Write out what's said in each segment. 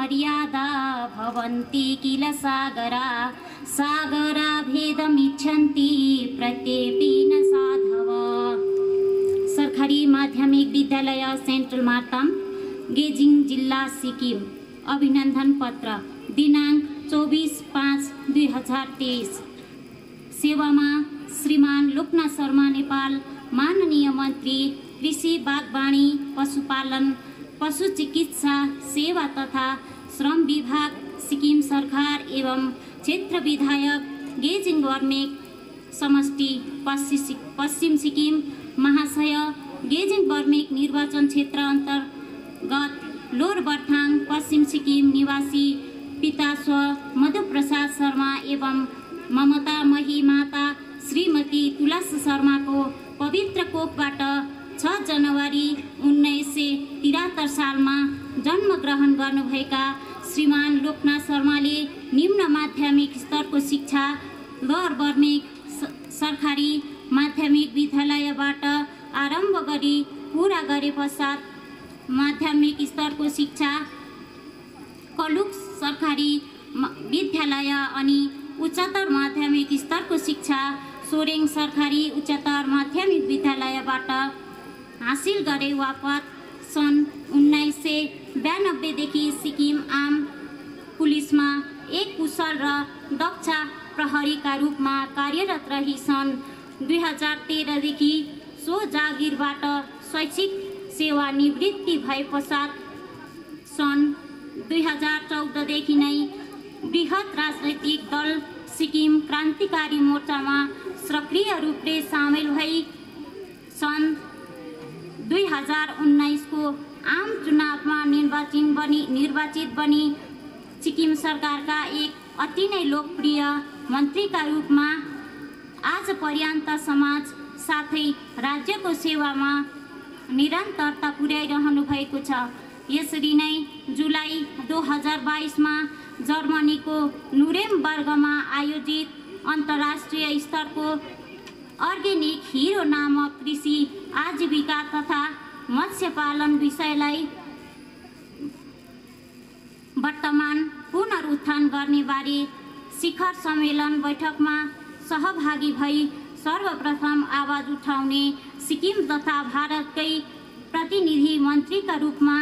मर्यादा भवन्ति किल सागरा सागरा भेदमिच्छन्ति प्रत्येकेन साधव। सरकारी माध्यमिक विद्यालय सेन्ट्रल मार्तम, गेजिङ जिल्ला, सिक्किम। अभिनन्दन पत्र दिनांक 24/5/2023। सेवामा श्रीमान लोकनाथ शर्मा नेपाल, माननीय मन्त्री कृषि, बागवानी, पशुपालन, पशु चिकित्सा सेवा तथा श्रम विभाग, सिक्किम सरकार एवं क्षेत्र विधायक, गेजिङ बर्मेक समष्टि, पश्चिम सिक्किम महाशय, गेजिङ बर्मेक निर्वाचन क्षेत्र अन्तर्गत लोर बर्थाङ पश्चिम सिक्किम निवासी पिता स्व मधुप्रसाद शर्मा एवं ममता मही माता श्रीमती तुलस शर्माको पवित्र कोखबाट 6 जनवरी 1973 सालमा जन्मग्रहण गर्नुभएका श्रीमान लोकनाथ शर्माले निम्न माध्यमिक स्तरको शिक्षा लोअर बर्मेक सरकारी माध्यमिक विद्यालयबाट आरम्भ गरी पूरा गरे पश्चात माध्यमिक स्तरको शिक्षा कलुक सरकारी विद्यालय अनि उच्चतर माध्यमिक स्तरको शिक्षा सोरेङ सरकारी उच्चतर माध्यमिक विद्यालयबाट हासिल गरे। वापत सन् 1992 देखि सिक्किम आम पुलिसमा एक कुशल र दक्ष प्रहरीका रूपमा कार्यरत रही सन् 2013 देखि सो जागिरबाट शैक्षिक सेवानिवृत्ति भए पश्चात सन् 2014 देखि नै बृहत राजनैतिक दल सिक्किम क्रान्तिकारी मोर्चामा सक्रिय रूपले सामेल भई सन् 2019 को आम चुनावमा निर्वाचित बनी सिक्किम सरकारका एक अति नै लोकप्रिय मन्त्रीका रूपमा आज पर्यन्त समाज साथै राज्यको सेवामा निरन्तरता पुर्याइरहनु भएको छ। यसरी नै जुलाई 2022 मा जर्मनीको नुरेमबर्गमा आयोजित अन्तर्राष्ट्रिय स्तरको अर्गेनिक हिरो नामक कृषि आजीविका तथा मत्स्यपालन विषयलाई वर्तमान पुनरुत्थान गर्ने बारे शिखर सम्मेलन बैठकमा सहभागी भई सर्वप्रथम आवाज उठाउने सिक्किम तथा भारतकै प्रतिनिधि मन्त्रीका रूपमा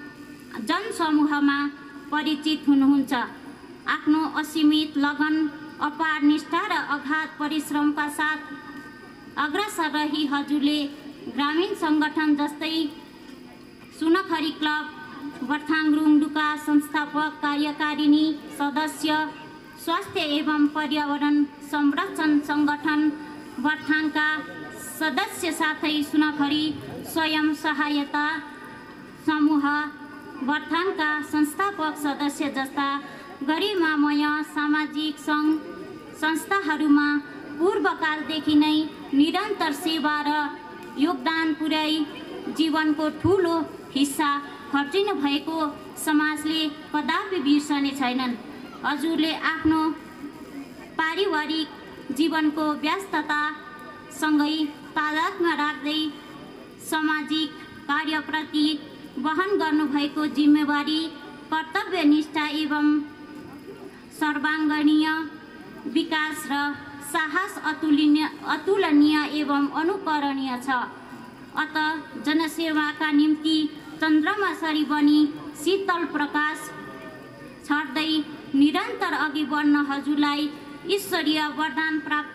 जनसमूहमा परिचित हुनुहुन्छ। आफ्नो असीमित लगन, अपार निष्ठा र अगाध परिश्रमका साथ अग्रसर रही हजुरले ग्रामीण संगठन जस्तै सुनखरी क्लब, बर्थाङ रुङडुका संस्थापक कार्यकारिणी सदस्य, स्वास्थ्य एवं पर्यावरण संरक्षण संगठन बर्थाङका सदस्य साथै सुनखरी स्वयं सहायता समूह बर्थाङका संस्थापक सदस्य जस्ता गरिमामय सामाजिक सङ्घ संस्थाहरूमा पूर्वकालदेखि नै निरन्तर सेवा र योगदान पुर्याई जीवनको ठूलो हिस्सा खर्चिनु भएको समाजले कदापि बिर्सने छैनन्। हजुरले आफ्नो पारिवारिक जीवनको व्यस्ततासँगै तादात्म्य राख्दै सामाजिक कार्यप्रति वहन गर्नुभएको जिम्मेवारी, कर्तव्यनिष्ठा एवं सर्वाङ्गीय विकास र साहस अतुलनीय एवं अनुकरणीय छ। अत जनसेवाका निम्ति चन्द्रमासरी बनी शीतल प्रकाश छर्दै निरन्तर अघि बढ्न हजुरलाई ईश्वरीय वरदान प्राप्त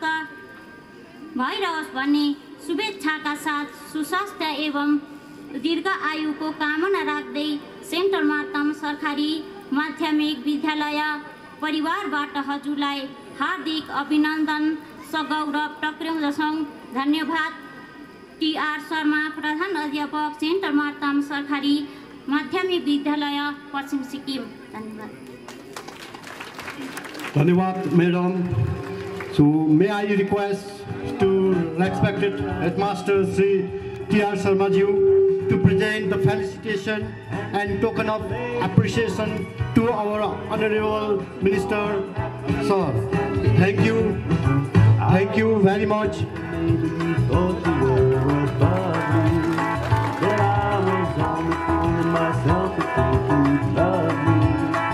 भइरहोस् भन्ने शुभेच्छाका साथ सुस्वास्थ्य एवं दीर्घ आयुको कामना राख्दै सेन्ट्रल मार्तम सरकारी माध्यमिक विद्यालय परिवारबाट हजुरलाई हार्दिक अभिनन्दन सगौरव टक्र्याउँदछौँ। धन्यवाद। टी.आर. शर्मा, प्रधान अध्यापक, सेन्ट्रल मार्तम सरकारी माध्यमिक विद्यालय, पश्चिम सिक्किम। धन्यवाद। धन्यवाद madam. So may I request to respected headmaster Sri T.R. Sharma ji to present the felicitation and token of appreciation to our honorable minister sir. Thank you very much. Myself, if you love me.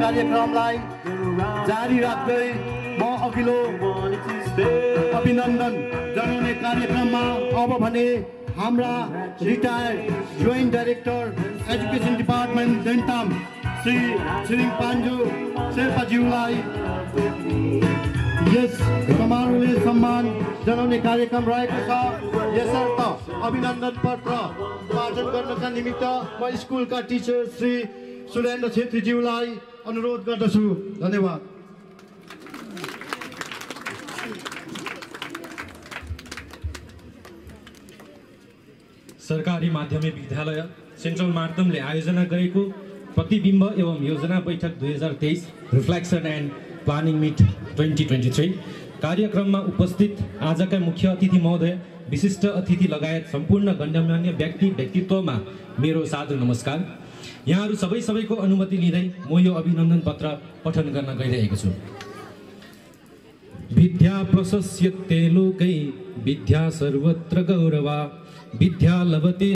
कार्यक्रमलाई जारी राख्दै म अघिल्लो अभिनन्दन जनाउने कार्यक्रममा अब भने हाम्रा retired joint director education department Dentam Shri Chhiring Panju शेर्पाज्यूलाई यस समारोहले सम्मान जनाउने कार्यक्रम रहेको छ। यसर्थ अभिनन्दन पत्र पाठन गर्नका निमित्त म स्कुलका टिचर श्री सुरेन्द्र छेत्रीज्यूलाई अनुरोध गर्दछु। धन्यवाद। सरकारी माध्यमिक विद्यालय सेन्ट्रल मार्तमले आयोजना गरेको प्रतिबिम्ब एवं योजना बैठक 2023 रिफ्लेक्सन एन्ड प्लानिङ मिट 2023 कार्यक्रममा उपस्थित आजका मुख्य अतिथि महोदय, विशिष्ट अतिथि लगायत सम्पूर्ण गण्यमान्य व्यक्तित्वमा मेरो सादर नमस्कार। यहाँहरू सबैको अनुमति लिँदै म यो अभिनन्दन पत्र पठन गर्न गइरहेको छु। विद्या प्रशस्यते लोकै विद्या सर्वत्र गौरवा विद्या लभते